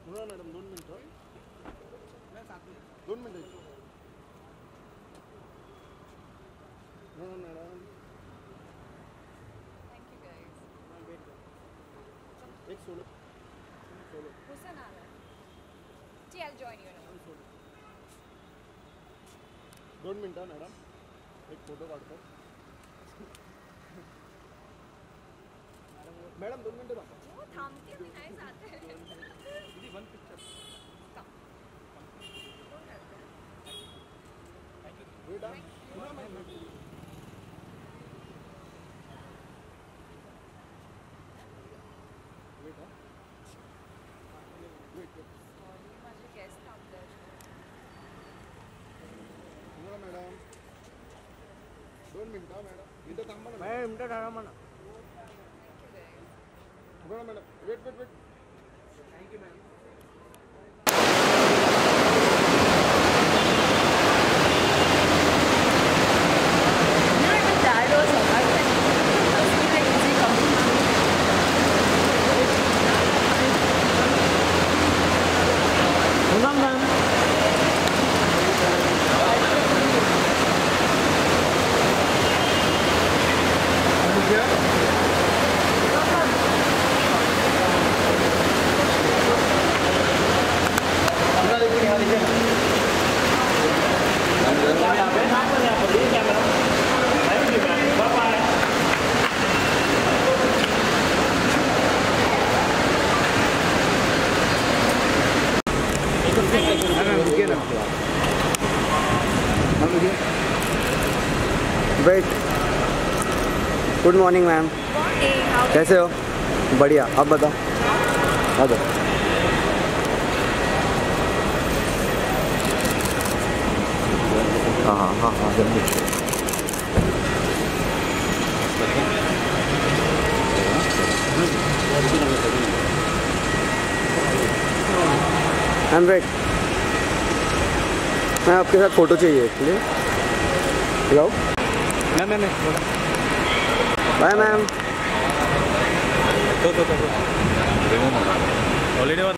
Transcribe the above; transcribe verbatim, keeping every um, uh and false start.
madam दोन मिनटं दोन मिनटं मॅडम एक सोलो सोलो हुसन आ रहा है जी आई जॉइन यू नाउ सोलो दोन मिनटं मॅडम एक फोटो काढतो मॅडम दोन मिनटं बाबा वो थांबते भी नाही जाते दीदी वन पिक्चर वेट आ सुना मैं वेट आ वेट सॉरी माझे गेस्ट थांबले सुना मॅडम दोन मिनटं मॅडम इथं थांबा ना मॅडम मिनटं थांबा म्हणा बघा madam wait wait wait thank you madam wait good morning ma'am कैसे हो बढ़िया आप बताओ आ जाओ हाँ हाँ हाँ हाँ जल्दी मैम वेट मैं आपके साथ फ़ोटो चाहिए please hello ma'am ma'am bye ma'am already